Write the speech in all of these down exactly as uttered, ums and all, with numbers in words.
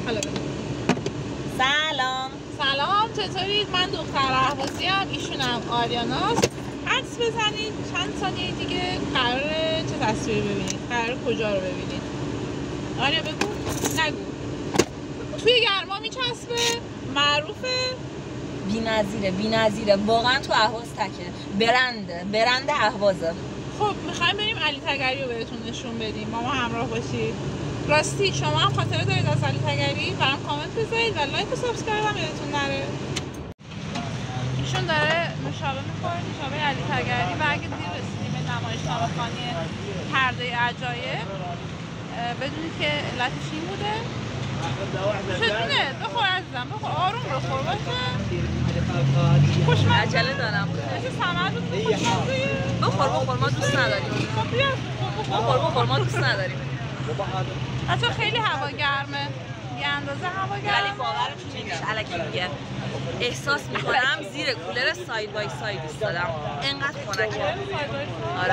حالا بگو. سلام. سلام، چطورید؟ من دختر اهواسی ام، ایشونم آریاناست. عکس بزنید، چند ثانیه دیگه قراره چه تصویری ببینید؟ قراره کجا رو ببینید؟ آریا بگو. نگو. توی گرما میچسبه، معروفه، بی‌نظیره بی‌نظیره واقعا تو اهواز تکه. برنده برنده اهوازه. خب میخوایم بریم علی تگری رو بهتون نشون بدیم، ما ما همراه باشید. راستی شما هم خاطره دارید از علی تگری؟ برام کامنت بذارید و لایک و سابسکرایب هم یادتون نره. ایشون داره نوشابه میخوره، نوشابه علی تگری. و اگه دیر رسیدیم به نمایشنامه خوانی پرده عجایب بدونید که علتش این بوده. چطونه؟ بخور عزیزم، بخور، آروم بخور باشه. خوشمزه. عجله دارم. مثل سمر بود خوشمزه. بخور بخور ما دوست نداریم. خب بیا بخور بخور ما دوست نداریم. حتی خیلی هوا گرمه، یه اندازه هوا گرمه. ولی باورتون نمیشه الکی میگه احساس میکنم زیر کولر ساید بای ساید ایستادم، انقدر خنکه. آره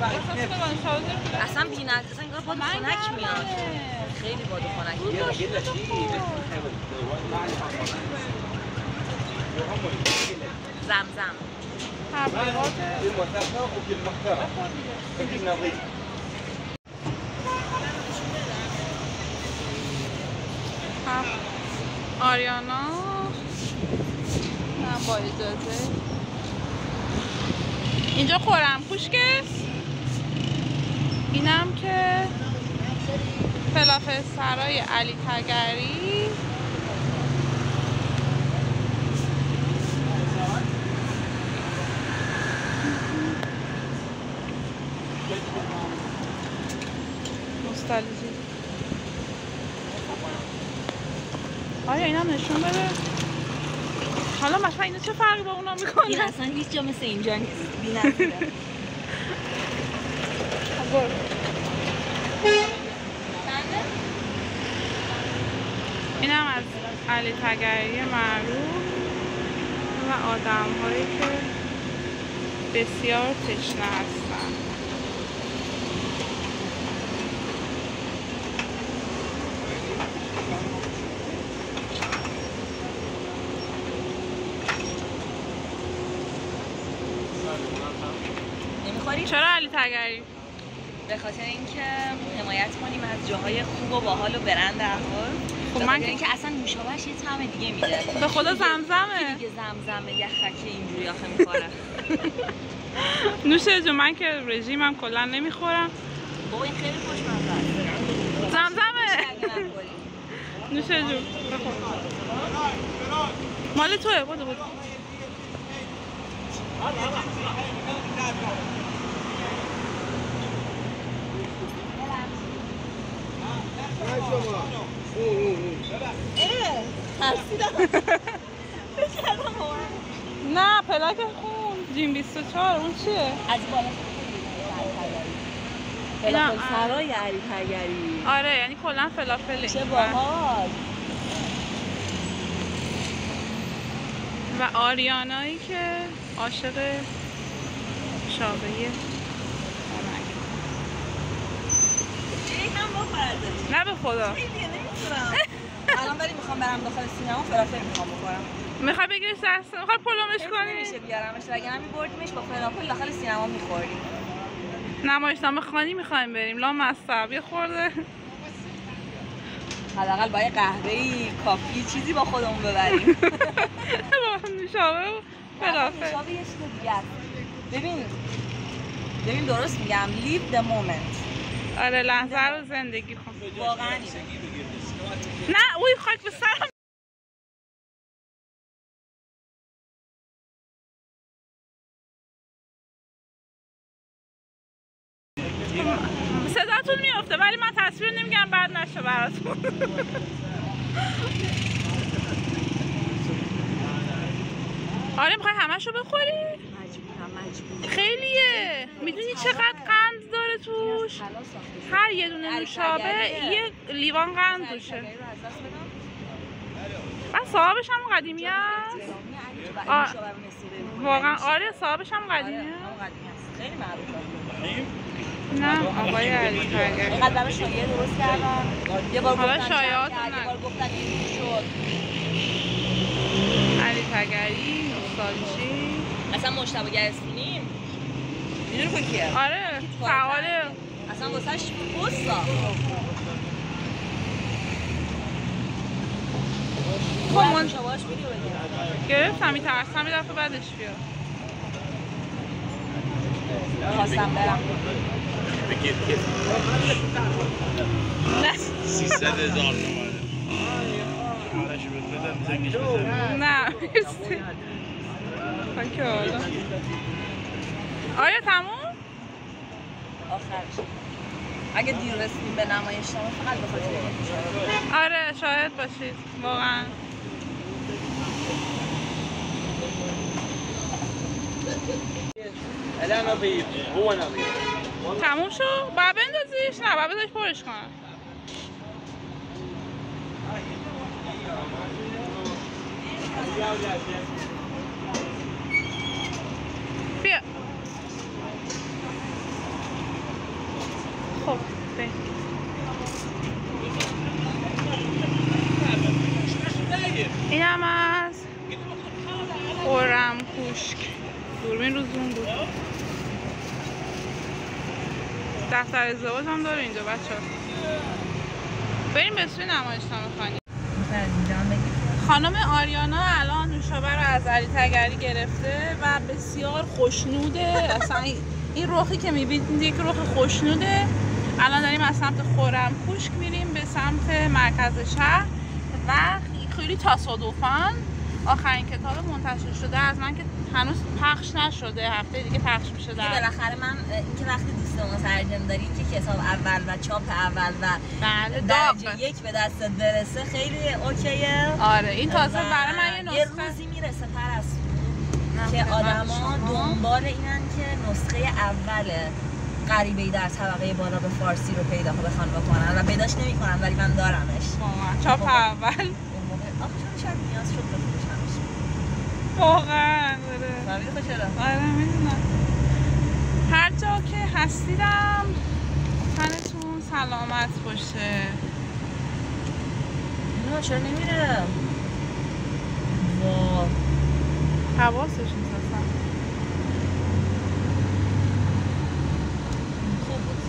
اصلا بی‌نظیر، اصلا انگار باد خنک میاد، خیلی باد خنک میاد. زمزم تبلیغات آریانا. من با اجازه اینجا خورم کوشکه. اینم که فلافل سرای علی تگری. نوستالژی. آیا اینا نشون بده حالا مثلا اینا چه فرقی با اونا میکنه؟ این اصلا هیچ جا مثل اینجا نیست، بی‌نظیره. اینم از علی تگری معروف و آدم هایی که بسیار تشنه هستن. نمیخوری؟ چرا علی تگری؟ به خاطر اینکه حمایت کنیم از جاهای خوب و باحال و برند اهواز. خب من من اینکه اصلا نوشابهش یه طعم دیگه میده. به خدا زمزمه. دیگه زمزمه یخکی اینجوری آخه میخوره. نوشه جون، من که رژیمم کلا نمیخورم. بابا این خیلی خوشمزه است. زمزمه. نوشه جون بخور. مال توه. بودو بودو. نه پلاک خون جیم بیست و چهار اون چیه؟ از بالا فلافل سرای علی تگری. آره یعنی کلا فلافل. چه باحال. و آریانایی که عاشق شابهیه. نه به خدا. الان ولی میخوام برم داخل سینما فلافل میخوام بخورم. میخوای بگیری دست؟ میخوای پلومش کنی؟ نمیشه بیارمش، وگرنه میبردیمش با فلافل داخل سینما میخوریم. نمایشنامه خوانی میخوایم بریم. لامصب یه خورده حداقل با یه قهوه‌ای کافی چیزی با خودمون ببریم. با نوشابه و فلافل. نوشابه یه چیز دیگه است. ببین ببین درست میگم، live the moment. آره لحظه رو زندگی کن. واقعا نه اوی خاک به سرم. صداتون میفته ولی من تصویر نمیگم بعد نشه براتون. آره میخوای همشو بخوری؟ مجبورم مجبورم. خیلیه. میدونی چقدر قند داره توش؟ هر یه دونه نوشابه یه لیوان قند توشه. من صاحبش هم قدیمی هست. واقعا آره صاحبش هم قدیمی هست. خیلی معروفه. نه آقای علی تگری اینقدر برای شایعه درست کردن یه بار حالا گفتن شایعات جمع کرد، نه. یه بار گفتن این شد. علی تگری نوستالژی اصلا مجتبی گرسونیم میدونی که کیه؟ آره فعاله اصلا واسهش پستا کمان شباهش ویدیو بگیر گرفتم میترسم یه دفعه بعدش بیاد خواستم برم نه سیصد هزار تومانه آرشو بدم زنگش بزنم نه مرسی خاک آدم آیا تموم؟ آخرش اگه دیر رسیدیم به نمایش نامه فقط به خاطر این آره شاهد باشید واقعا الان نظيف هو نظيف تموم شو؟ باید بندازیش؟ نه باید بذارش پرش کنم بیا خب بیا این هم از خرم کوشک دوربین رو زوم بود دفتر ازدواج هم داره اینجا بچه ها بریم به سوی نمایشنامه خوانی خانم آریانا الان نوشابه رو از علی تگری گرفته و بسیار خوشنوده اصلا این رخی که میبینید یک رخ خوشنوده الان داریم از سمت خرم کوشک میریم به سمت مرکز شهر و خیلی تصادفاً آخرین کتاب منتشر شده از من که هنوز پخش نشده هفته دیگه پخش میشه در بالاخره من اینکه وقتی دوست مترجم داریم که کتاب اول و چاپ اول و بله درجه یک به دستت برسه خیلی اوکیه آره این تازه برای من یه یه نسخه روزی میرسه پرستو که آدما دنبال اینن که نسخه اول غریبه‌ای در طبقه بالا به فارسی رو پیدا بخوان بکنن و پیداش نمی‌کنن ولی من دارمش واقعا چاپ اول آخه چون شاید نیاز شد بفروشمش واقعا آره فهمیدی خود چرا؟ آره میدونم هر جا که هستیدم تنتون سلامت باشه نه چرا نمیره؟ وا حواسش نیست اصلا خوب بود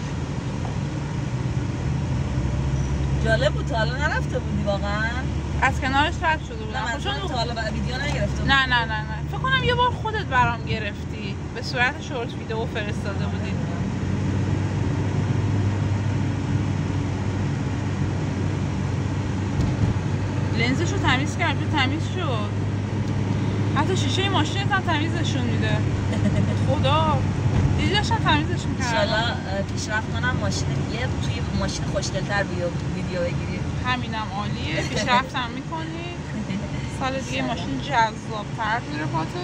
جالب بود تا حالا نرفته بودی واقعا؟ از کنارش رد شده بودم نه من چون تا حالا ویدیو نگرفته نه نه نه نه فکر کنم یه بار خودت برام گرفتی به صورت شورت ویدیو فرستاده بودی لنزشو تمیز کرد تمیز شد حتی شیشه ماشینت هم تمیزشون میده خدا دیدی داشتن تمیزش میکردن انشالله پیشرفت کنم ماشین دیگه توی ماشین خوشگل‌تر ویدیو بگیری همینم عالیه پیشرفتم میکنی سال دیگه ماشین جذاب‌تر میره پاته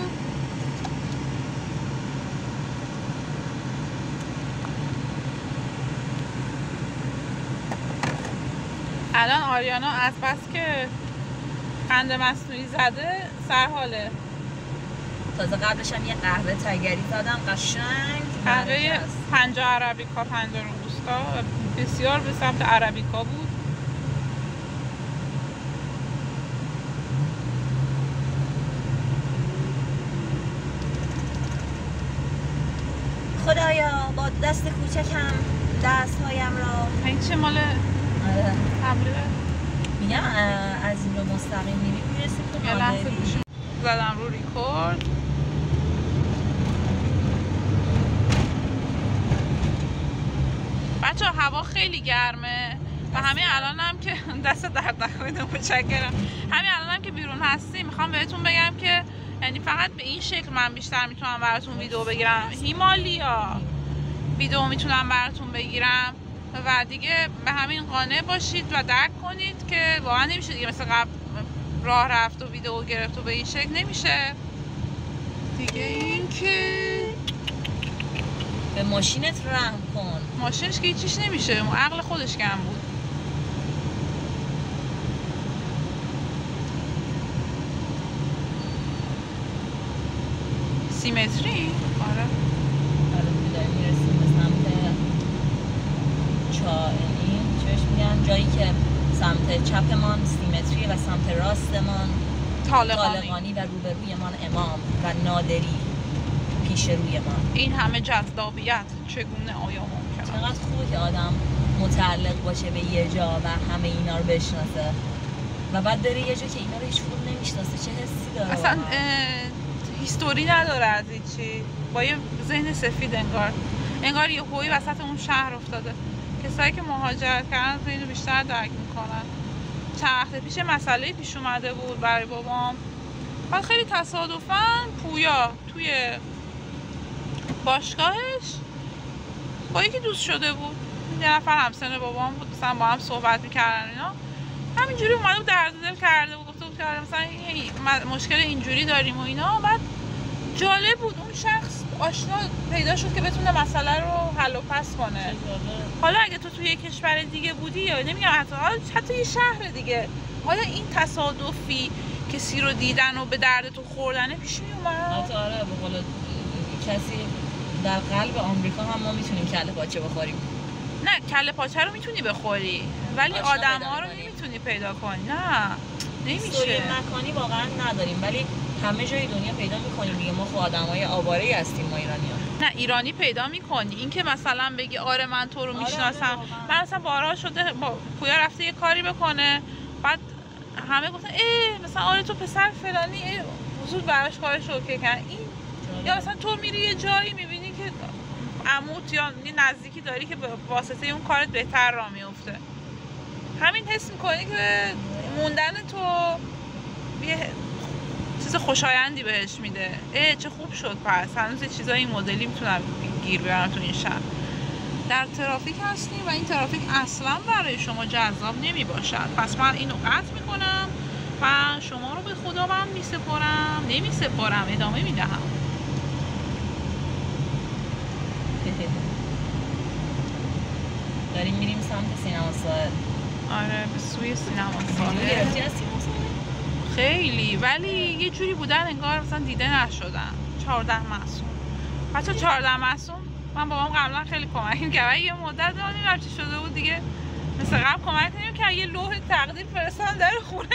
الان آریانا از بس که قند مصنوعی زده سرحاله تازه قبلش هم یه قهوه تگری زدم قشنگ قهوه پنجاه عربیکا پنجاه روبوستا بسیار به سمت عربیکا بود خدایا با دست کوچکم دستهایم را این چه مال آره تبلیغه میگم از این رو مستقیم میریم میرسیم تو یه لحظه نادری گوشیم زدم رو ریکورد بچه هوا خیلی گرمه و همین الان هم که دست درد نکنید متشکرم همین الان هم که بیرون هستیم میخوام بهتون بگم که یعنی فقط به این شکل من بیشتر میتونم براتون ویدیو بگیرم هیمالیا ویدیو میتونم براتون بگیرم و دیگه به همین قانع باشید و درک کنید که واقعا نمیشه دیگه مثل قبل راه رفت و ویدیو گرفت و به این شکل نمیشه دیگه این که به ماشینت رحم کن ماشینش که هیچیش نمیشه عقل خودش کم بود سیمتری؟ آره آره داریم میرسیم به سمت جایی که سمت چپمان سیمتری و سمت راستمان طالقانی, طالقانی و روبرویمان امام و نادری پیش رویمان. این همه جذابیت چگونه آیا ممکنه؟ چقدر خوبه که آدم متعلق باشه به یه جا و همه اینا رو بشناسه و بعد بره یه جا که اینا رو هیچ کدوم نمیشناسه. چه حسی داره؟ اصلا هیستوری نداره از هیچی، با یه ذهن سفید انگار انگار یه هوی وسط اون شهر افتاده. کسایی که مهاجرت کردن تو اینو بیشتر درک میکنن. چند وقت پیش مسئله پیش اومده بود برای بابام، بعد خیلی تصادفاً پویا توی باشگاهش با یکی دوست شده بود، یه نفر همسن بابام بود، مثلا با هم صحبت میکردن اینا، همینجوری اومده بود درد دل کرده بود، گفته بود که مثلا مشکل اینجوری داریم و اینا. بعد جالب بود اون شخص آشنا پیدا شد که بتونه مسئله رو حل و پس کنه. حالا اگه تو توی کشور دیگه بودی یا نمیگم حتی حتی یه شهر دیگه، آیا این تصادفی کسی رو دیدن و به درد تو خوردنه پیش می اومد؟ آره به قول کسی در قلب آمریکا هم ما میتونیم کله پاچه بخوریم. نه کله پاچه رو میتونی بخوری ولی آدم‌ها رو نمیتونی پیدا کنی. نه نمیشه. هیستوری مکانی واقعا نداریم ولی همه جای دنیا پیدا میکنیم دیگه. ما خود آدمای آواره‌ای هستیم ما ایرانی‌ها. نه ایرانی پیدا میکنی. این که مثلا بگی آره من تو رو میشناسم. آره من مثلا بارها شده با پویا رفته یه کاری بکنه بعد همه گفتن ای مثلا آره تو پسر فلانی وجود براش کارش اوکی کردن. این یا مثلا تو میری یه جایی میبینی که عموت یا نزدیکی داری که به واسطه اون کارت بهتر راه میفته، همین حس میکنی که موندن تو یه چیز خوشایندی بهش میده. اه چه خوب شد پس هنوز یه چیزای این مدلی میتونم گیر بیارم تو این شهر. در ترافیک هستیم و این ترافیک اصلا برای شما جذاب نمی باشد، پس من اینو قطع میکنم و شما رو به خداوند میسپارم نمیسپارم ادامه میدهم. داریم میریم سمت سینما ساحل. آره به سوی سینما ساحل. گرفتی از سینما ساحل؟ خیلی، ولی یه جوری بودن انگار مثلا دیده نشدن. چهارده معصوم. بچه چهارده معصوم من بابام قبلا خیلی کمک می‌کرد. یه مدت نمیدونم چی شده بود دیگه مثل قبل کمک نمی‌کرد. یه لوح تقدیر فرستادن در خونه.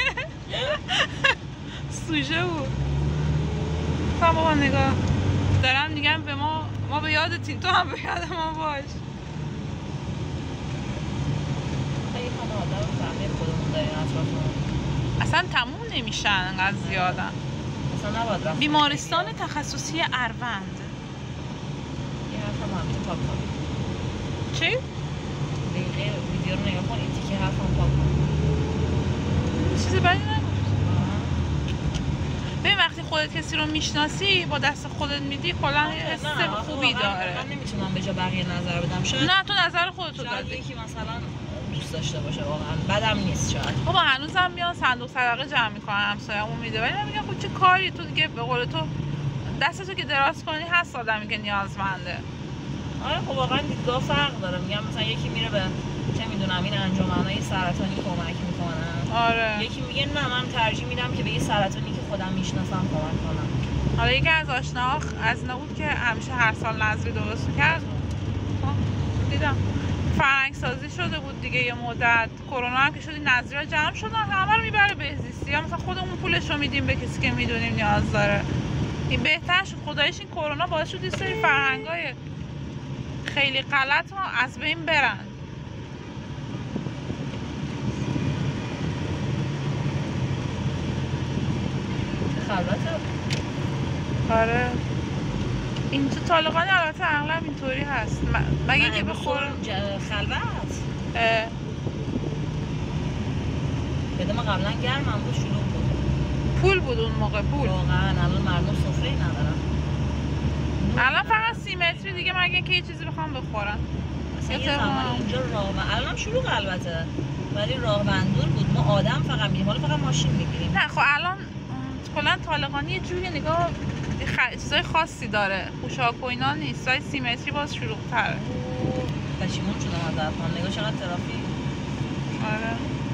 سوژه بود. تا بابا نگاه دارم میگم به ما ما به یادتیم، تو هم به یاد ما باش. خیلی کم آدم فهمی خودمون داریم اطرافمون. اصلا تموم نمیشن انقدر زیادن. اصلا نباید رفت. بیمارستان تخصصی اروند. یه حرفم هم تو پاک کن. چی؟ دقیقه ویدیو رو نگاه کن، این تیکه حرفم پاک کن. چیز بدی نگفت. ببین وقتی خودت کسی رو میشناسی با دست خودت میدی کلا حس خوبی داره. من نمیتونم به جا بقیه نظر بدم. شاید نه تو نظر خودتو دادی. شاید یکی مثلا دوست داشته باشه واقعا بدم نیست شاید. بابا هنوزم میان صندوق صدقه جمع میکنن همسایه‌مون میده ولی من میگم خب چه کاری تو دیگه به قول تو دستتو که دراز کنی هست آدمی که نیازمنده. آره خب واقعا دیدگاه فرق داره. میگم مثلا یکی میره به چه میدونم این انجمنای سرطانی کمک میکنه. آره. یکی میگه نه من ترجیح میدم که به یه سرطانی که خودم میشناسم کمک کنم. حالا یکی از آشناها از اینا بود که همیشه هر سال نظری درست میکرد. دیدم فرهنگ سازی شده بود دیگه یه مدت. کرونا هم که شدی نظری‌ها جمع شدن همه رو میبره بهزیستی یا مثلا خودمون پولش رو میدیم به کسی که میدونیم نیاز داره. این بهتر شد خدایش. این کرونا باعث شد یه سری فرهنگای خیلی غلط ها از بین برن. خلوته؟ آره این تو طالقانی البته اغلب اینطوری هست مگه که بخورم خلوت اه بده ما قبلا گرمم بود شلوغ بود پول بود اون موقع پول واقعا الان مردم سفره ندارن الان فقط سیمتری دیگه مگه که یه چیزی بخوام بخورم مثلا یه زمانی اینجا راه و الان شلوغ البته ولی راه بندور بود ما آدم فقط میریم حالا فقط ماشین میگیریم. نه خب الان کلا طالقانی یه جوری نگاه خ... چیزای خاصی داره خوشاک و اینا نیست ولی سیمتری باز شلوغ تره. پشیمون شدم از رفتن نگاه چقدر ترافیک. آره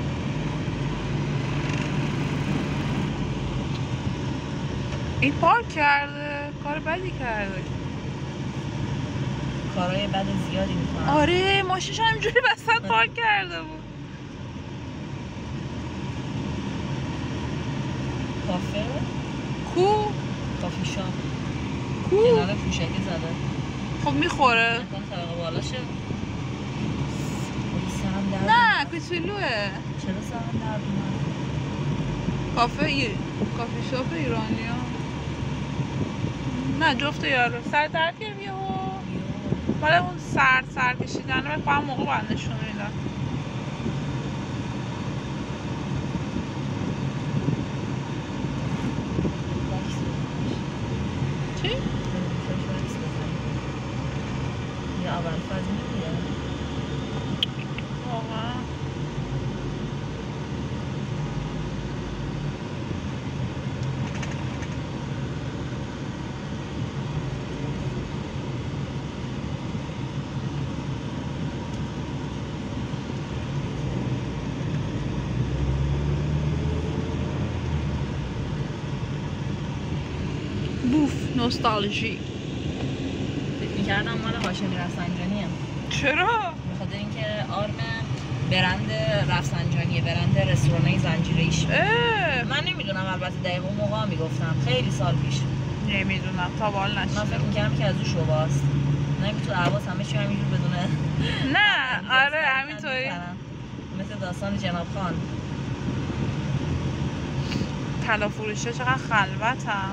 این پارک کرده کار بدی کرده کارهای بد زیادی میکنه. آره ماشینش همینجوری وسط پارک کرده بود کافه کو کافی شاپ کو کنار پوشکی زده خب میخوره نکنه طبقه بالاشه سرم درد نه کوچولوه چرا سرم درد اومد کافه ای... کافی شاپ ایرانی ها نه جفت یارو سر درد گرم یه ها مال اون سرد سرد کشیدنه به خواهم موقع باید نشون میدن چی؟ یه اول فازی نمیده واقعا بوف نوستالژی فکر میکردم مال هاشمی رفسنجانیه چرا؟ بخاطر اینکه آرم برند رفسنجانیه برند رستورانای زنجیره‌ایش من نمیدونم البته دقیقا اون موقع میگفتم خیلی سال پیش نمیدونم تا بال من نشده فکر میکردم که از اون شعباست نمی تو عواز همه چی همینجور بدونه نه آره همینطوری مثل داستان جناب خان طلا فروشه چقدر خلوت هم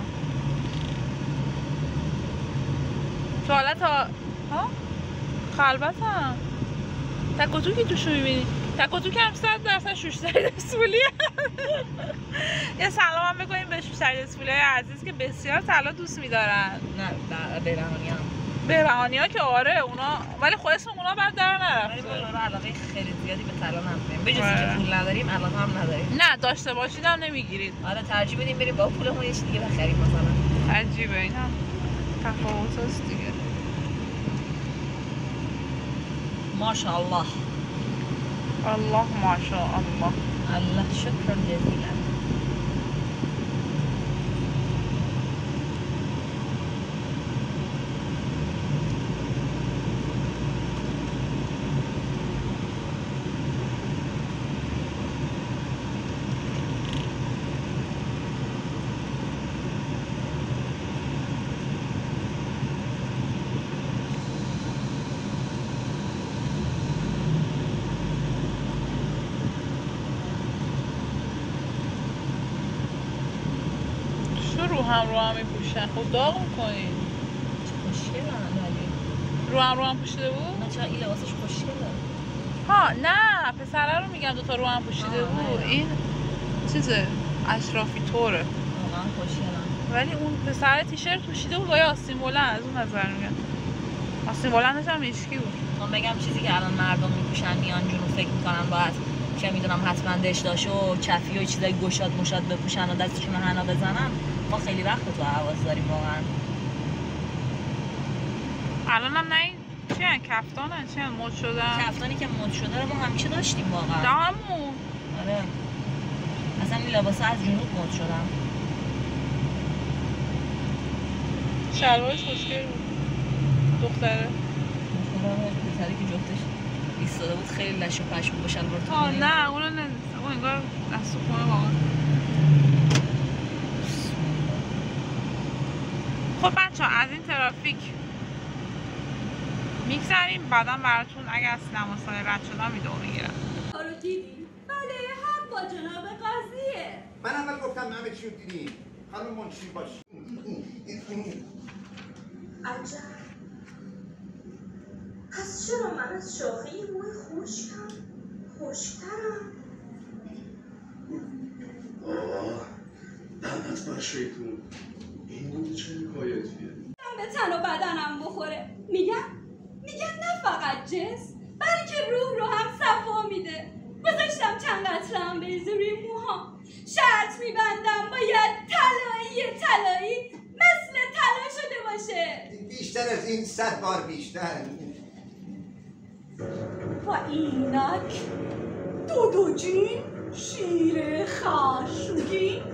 تو حالت ها ها خلوت هم تکوتو که توشو میبینی تکوتو که هم صد درصد شوشتری دستولی یه سلام هم بکنیم به شوشتری دستولی های عزیز که بسیار طلا دوست میدارن نه بهبهانی هم بهبهانی ها که آره اونا ولی خود اسم اونا بعد در نرفت ولی ما رو علاقه خیلی زیادی به طلا نداریم بجز اینکه پول نداریم علاقه هم نداریم نه داشته باشید هم نمیگیرید آره ترجیح بدیم بریم با پولمون یه چیز دیگه بخریم مثلا عجیبه این هم تفاوت هست دیگه ماشاءالله الله ماشاءالله الله شکر جزیلا رو هم رو هم میپوشن خب داغ میکنین خوشگل هم ولی رو هم رو هم پوشیده بود؟ نه چرا این لباسش خوشگله ها نه پسره رو میگم دوتا رو هم پوشیده بود این چیزه اشرافی طوره واقعا خوشگلم ولی اون پسر تیشرت پوشیده بود با یه آستین بلند از اون نظر میگم آستین بلندش هم مشکی بود من بگم چیزی که الان مردم میپوشن میان جنوب فکر میکنن باید که میدونم حتما دشداش و چفی و چیزای گشاد مشاد بپوشن و دستشون رو حنا بزنن ما خیلی وقت تو حواس داریم واقعا الان هم نه این چی هن؟ کفتان هن؟ چی هن؟ مد شدن؟ کفتانی که مد شده رو ما همیشه داشتیم واقعا نه همون آره اصلا این لباس از جنوب مد شدن شلوارش خوشگل بود دختره دختره که جفتش ایستاده بود خیلی لش و پشم بود با شلوار آه نه اونو نه اون انگار دست و خونه واقعا خب بچه ها از این ترافیک میگذریم بعدا براتون اگر از سینما سای رد شدم ویدئو میگیرم کارو دیدی؟ بله حق با جناب قاضیه من اول گفتم همه چی رو دیدی خانم منشی باش عجب پس چرا من از شاخه موی خشکم خشکترم آه لعنت بر شیطون این بود چه حکایتیه من به تن و بدنم بخوره میگم میگم نه فقط جنس بلکه روح رو هم صفا میده گذاشتم چند قطره هم بریزه روی موها شرط میبندم باید طلایی طلایی مثل طلا شده باشه بیشتر از این صد بار بیشتر و اینک دودوجین شیر خشمگین